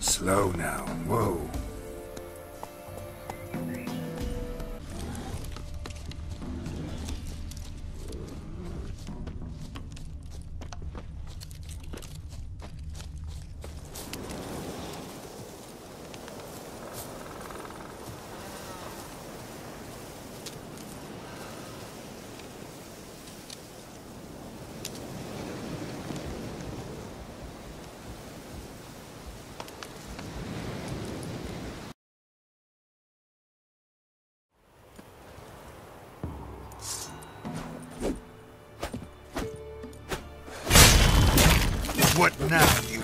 Slow now. Whoa. What now, you?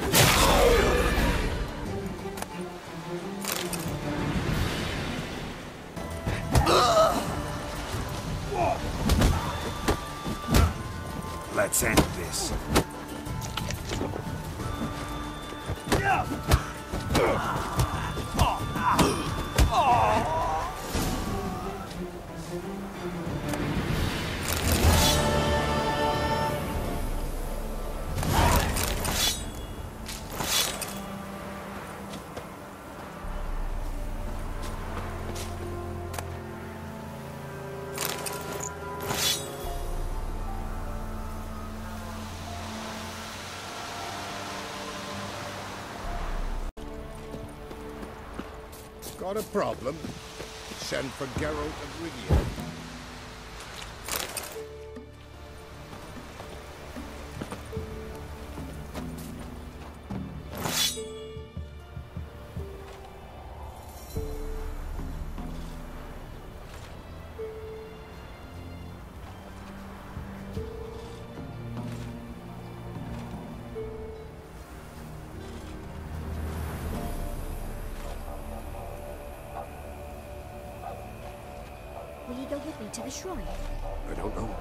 Let's end this. Got a problem? Send for Geralt of Rivia. Will you go with me to the shrine? I don't know.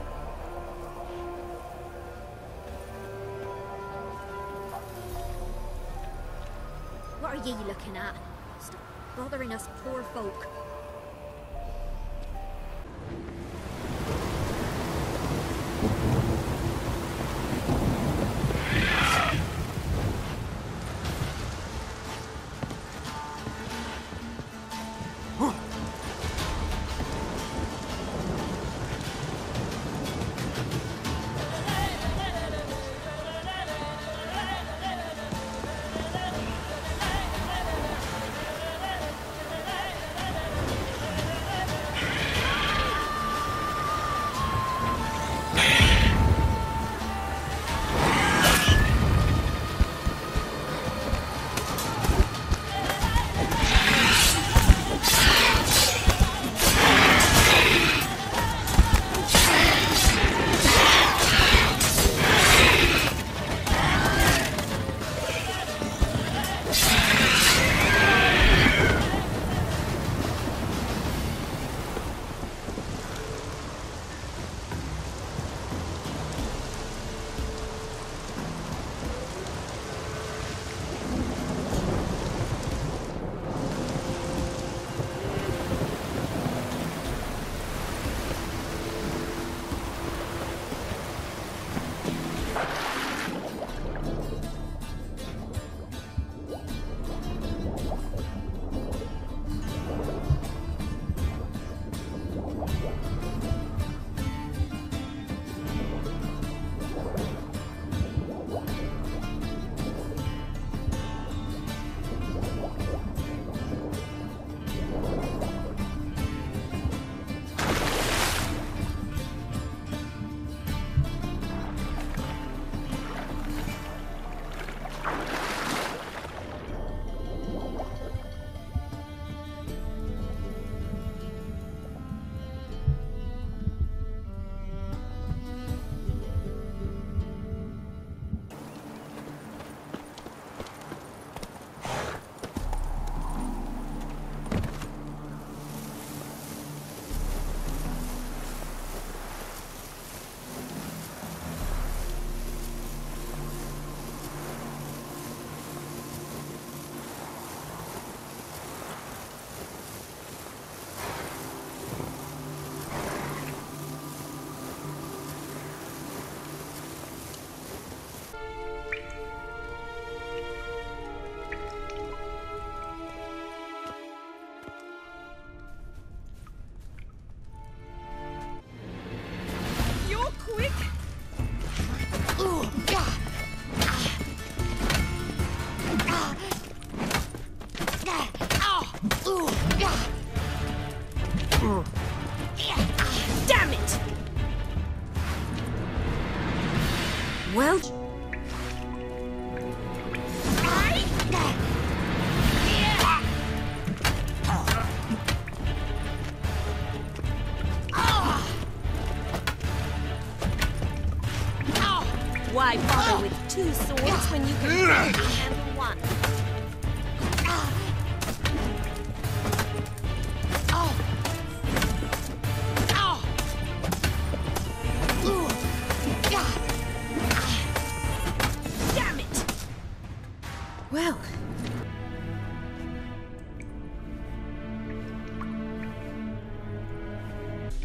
What are ye looking at? Stop bothering us poor folk.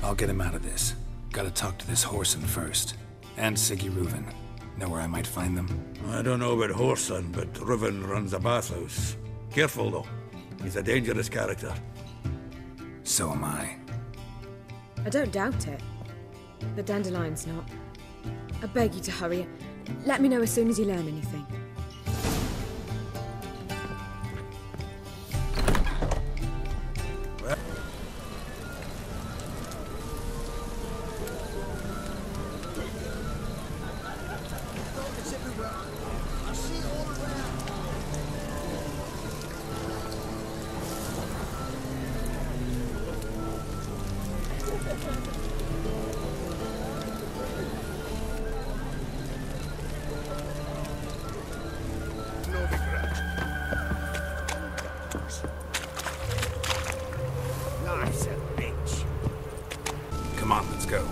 I'll get him out of this. Gotta talk to this Whoreson first. And Siggy Reuven. Know where I might find them? I don't know about Whoreson, but Reuven runs a bathhouse. Careful, though. He's a dangerous character. So am I. I don't doubt it. The Dandelion's not. I beg you to hurry. Let me know as soon as you learn anything. Nice bitch. Come on, let's go.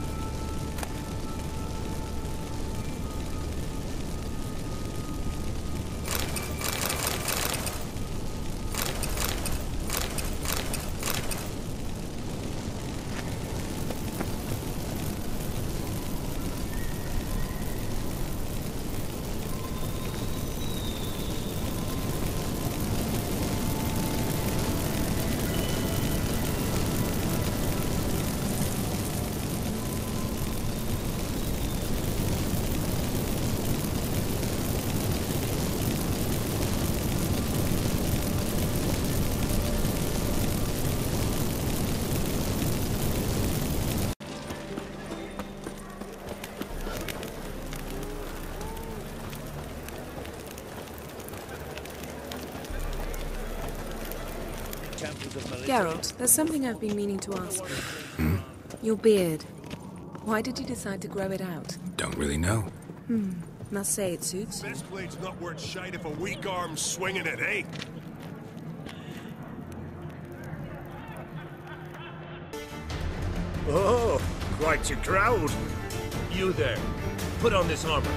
Geralt, there's something I've been meaning to ask you. Your beard. Why did you decide to grow it out? Don't really know. Must say it suits. This blade's not worth shite if a weak arm's swinging it, eh? Oh, quite a crowd. You there, put on this armor.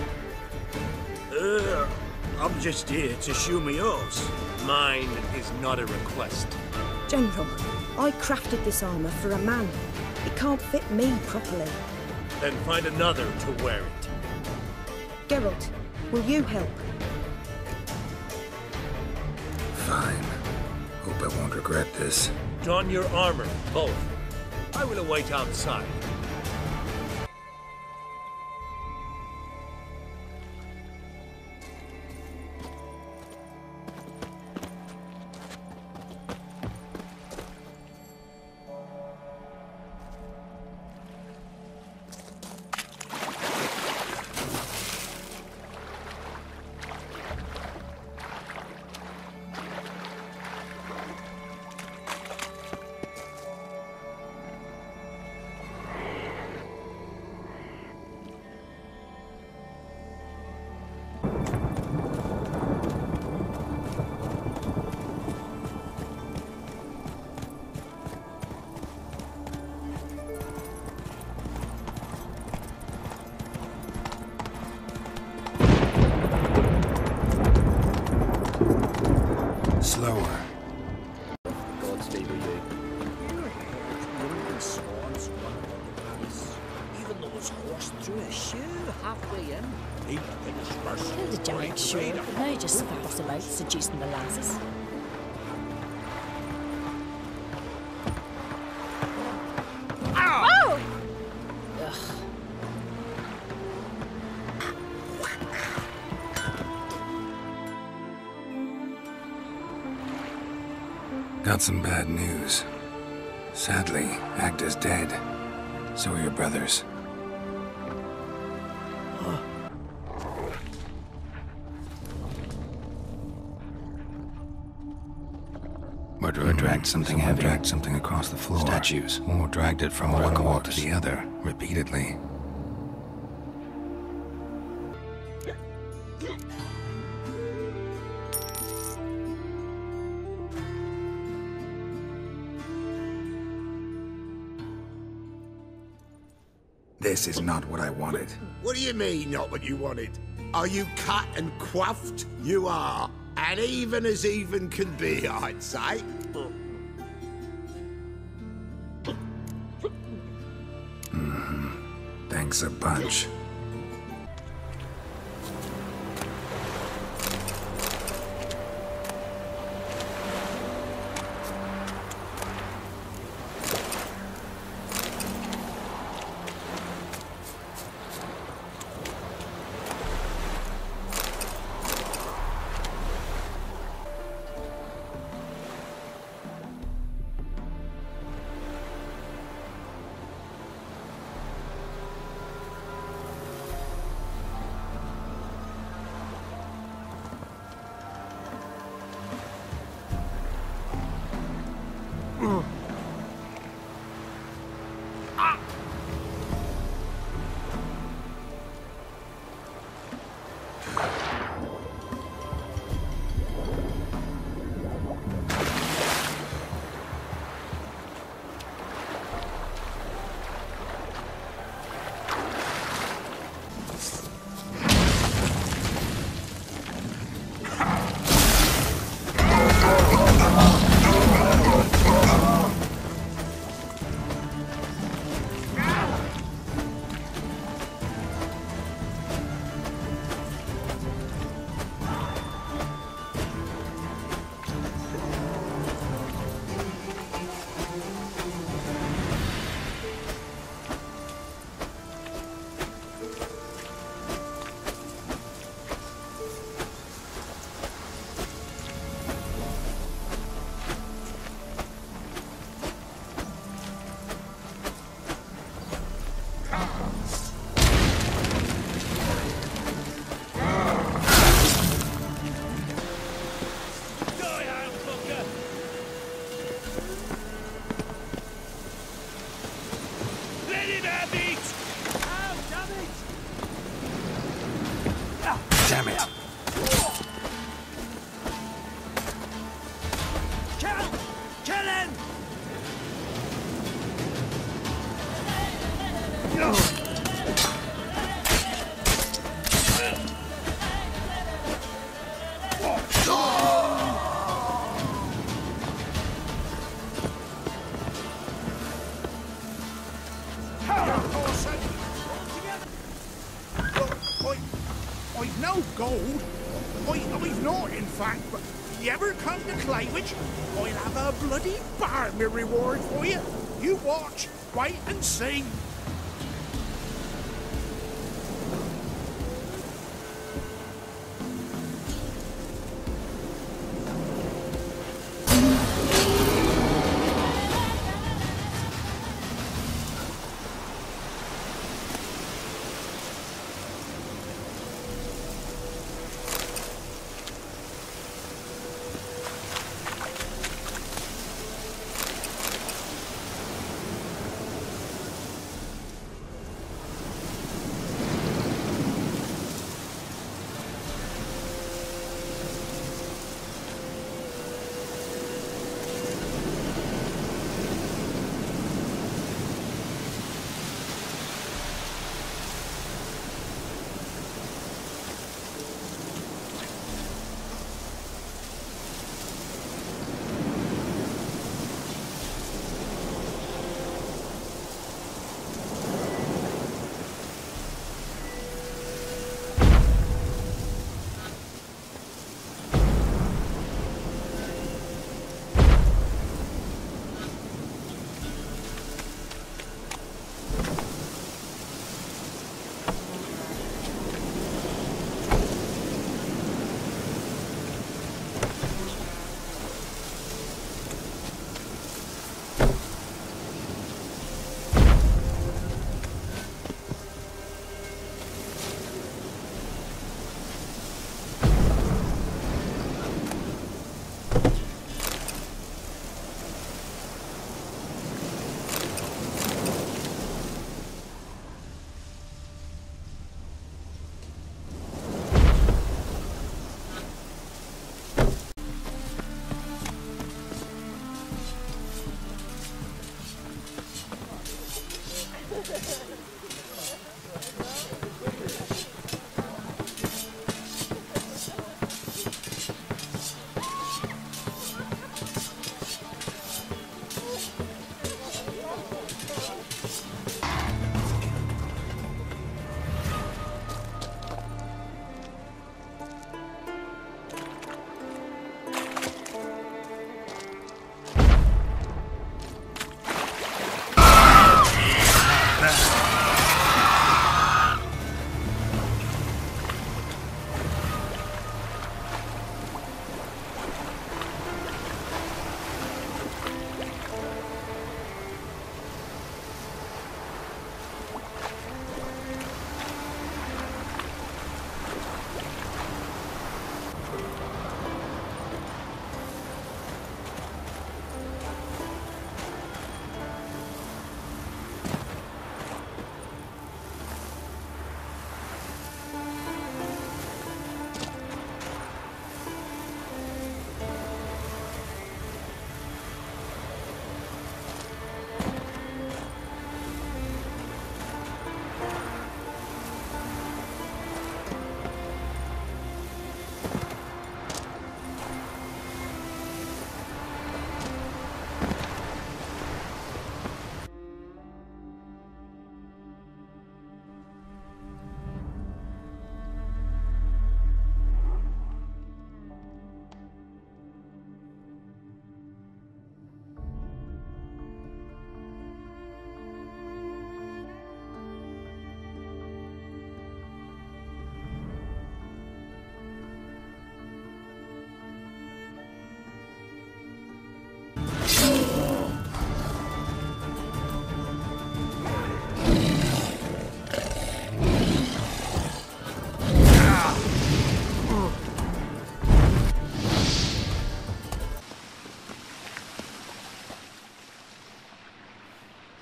I'm just here to show me yours. Mine is not a request. General, I crafted this armor for a man. It can't fit me properly. Then find another to wear it. Geralt, will you help? Fine. Hope I won't regret this. Don your armor, both. I will await outside. Slower. God's favor you. Even though it's horsed through a shoe halfway in. He'd finish first. Killed a giant, sure, but now he just faffs about seducing the lasses. Oh! Ugh. Got some bad news. Sadly, Agda's dead. So are your brothers. Murderer dragged something heavy. Dragged something across the floor. Statues. Or dragged it from one wall to the other, repeatedly. This is not what I wanted. What do you mean, not what you wanted? Are you cut and quaffed? You are. And even as even can be, I'd say. Thanks a bunch. Damn it! Kill him! I've no gold. I've not, in fact, but you ever come to Claywich, I'll have a bloody barmy reward for you. You watch, wait and see.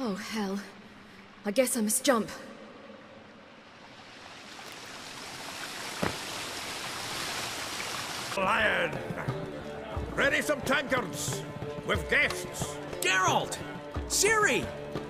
Oh, hell. I guess I must jump. Lion! Ready some tankards! With guests! Geralt! Ciri!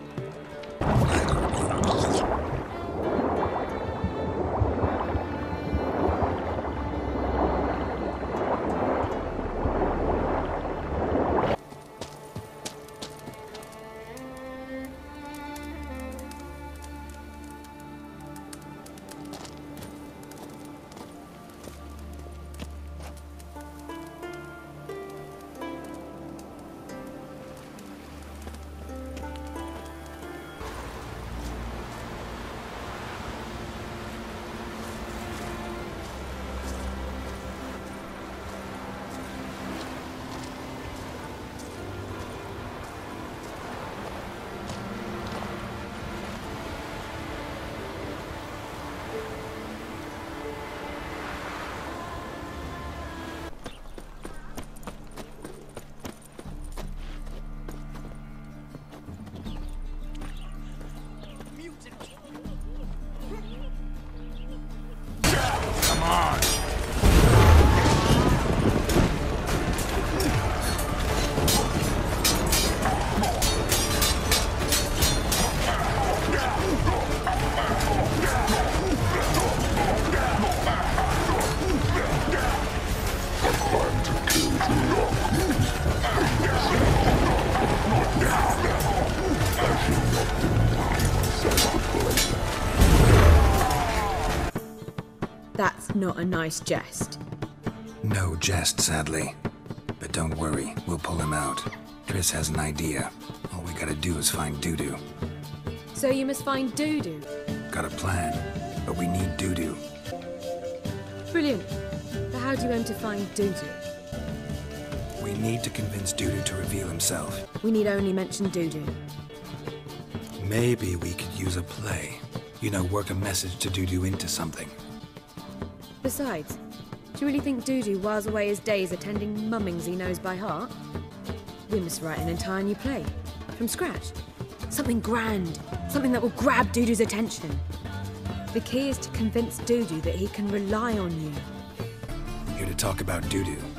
That's not a nice jest. No jest, sadly. But don't worry, we'll pull him out. Triss has an idea. All we gotta do is find Dudu. So you must find Dudu. Got a plan, but we need Dudu. Brilliant. But how do you aim to find Dudu? We need to convince Dudu to reveal himself. We need only mention Dudu. Maybe we could use a play. You know, work a message to Dudu into something. Besides, do you really think Dudu whiles away his days attending mummings he knows by heart? We must write an entire new play. From scratch. Something grand. Something that will grab Dudu's attention. The key is to convince Dudu that he can rely on you. Here to talk about Dudu.